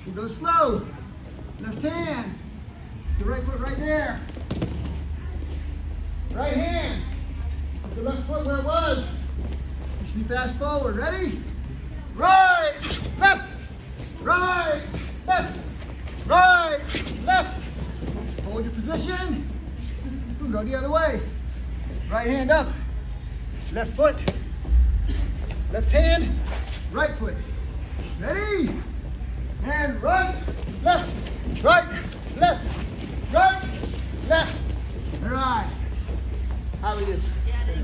We'll go slow. Left hand. The right foot right there. Right hand. Up the left foot where it was. Push me fast forward. Ready? Right, left, right, left, right, left. Hold your position. Go the other way. Right hand up. Left foot. Left hand. Right foot. Ready? And right, left, right, left, right, left. All right. How are you?